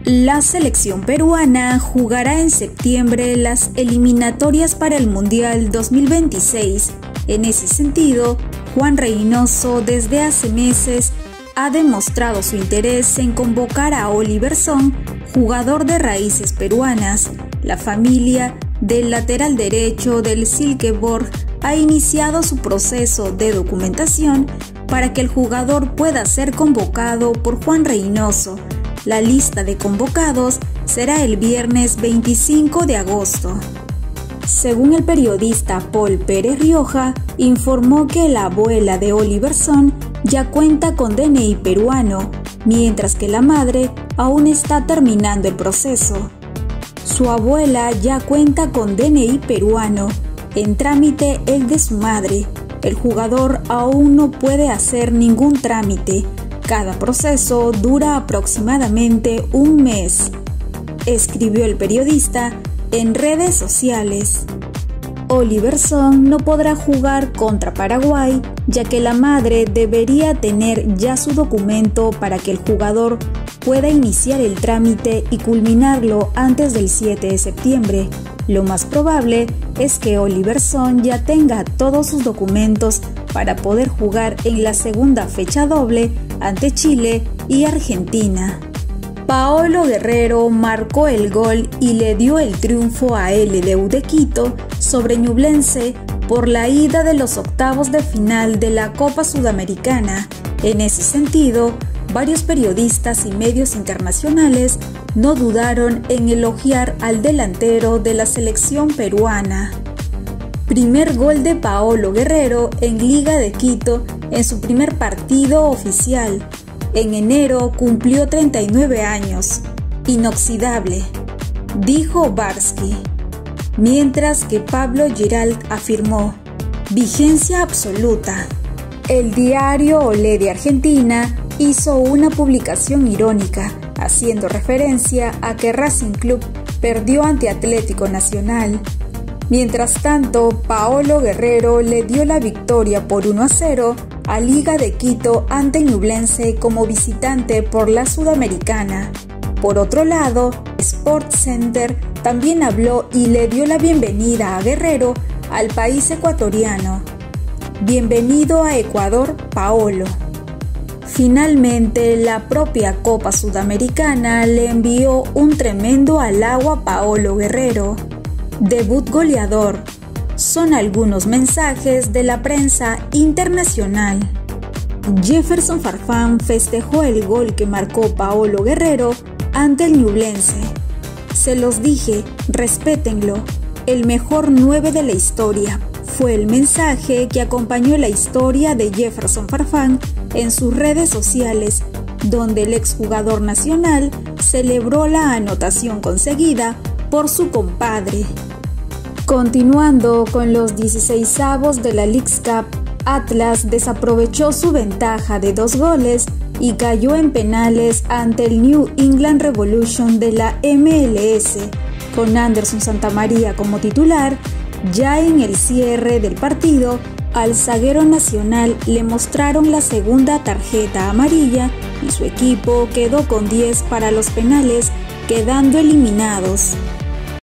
La selección peruana jugará en septiembre las eliminatorias para el Mundial 2026. En ese sentido, Juan Reynoso desde hace meses ha demostrado su interés en convocar a Oliver Song, jugador de raíces peruanas. La familia del lateral derecho del Silkeborg ha iniciado su proceso de documentación para que el jugador pueda ser convocado por Juan Reynoso. La lista de convocados será el viernes 25 de agosto. Según el periodista Paul Pérez Rioja, informó que la abuela de Oliver Song ya cuenta con DNI peruano, mientras que la madre aún está terminando el proceso. Su abuela ya cuenta con DNI peruano, en trámite el de su madre. El jugador aún no puede hacer ningún trámite. Cada proceso dura aproximadamente un mes, escribió el periodista en redes sociales. Oliver Song no podrá jugar contra Paraguay, ya que la madre debería tener ya su documento para que el jugador pueda iniciar el trámite y culminarlo antes del 7 de septiembre. Lo más probable es que Oliver Song ya tenga todos sus documentos para poder jugar en la segunda fecha doble ante Chile y Argentina. Paolo Guerrero marcó el gol y le dio el triunfo a LDU de Quito sobre Ñublense por la ida de los octavos de final de la Copa Sudamericana. En ese sentido, varios periodistas y medios internacionales no dudaron en elogiar al delantero de la selección peruana. Primer gol de Paolo Guerrero en Liga de Quito en su primer partido oficial. En enero cumplió 39 años, inoxidable, dijo Barsky. Mientras que Pablo Giralt afirmó, vigencia absoluta. El diario Olé de Argentina hizo una publicación irónica, haciendo referencia a que Racing Club perdió ante Atlético Nacional. Mientras tanto, Paolo Guerrero le dio la victoria por 1-0 a Liga de Quito ante Ñublense como visitante por la Sudamericana. Por otro lado, SportsCenter también habló y le dio la bienvenida a Guerrero al país ecuatoriano. Bienvenido a Ecuador, Paolo. Finalmente, la propia Copa Sudamericana le envió un tremendo halago a Paolo Guerrero. Debut goleador. Son algunos mensajes de la prensa internacional. Jefferson Farfán festejó el gol que marcó Paolo Guerrero ante el Ñublense. Se los dije, respétenlo, el mejor 9 de la historia. Fue el mensaje que acompañó la historia de Jefferson Farfán en sus redes sociales, donde el exjugador nacional celebró la anotación conseguida por su compadre. Continuando con los 16avos de la Leagues Cup, Atlas desaprovechó su ventaja de 2 goles y cayó en penales ante el New England Revolution de la MLS, con Anderson Santamaría como titular. Ya en el cierre del partido, al zaguero nacional le mostraron la segunda tarjeta amarilla y su equipo quedó con 10 para los penales, quedando eliminados.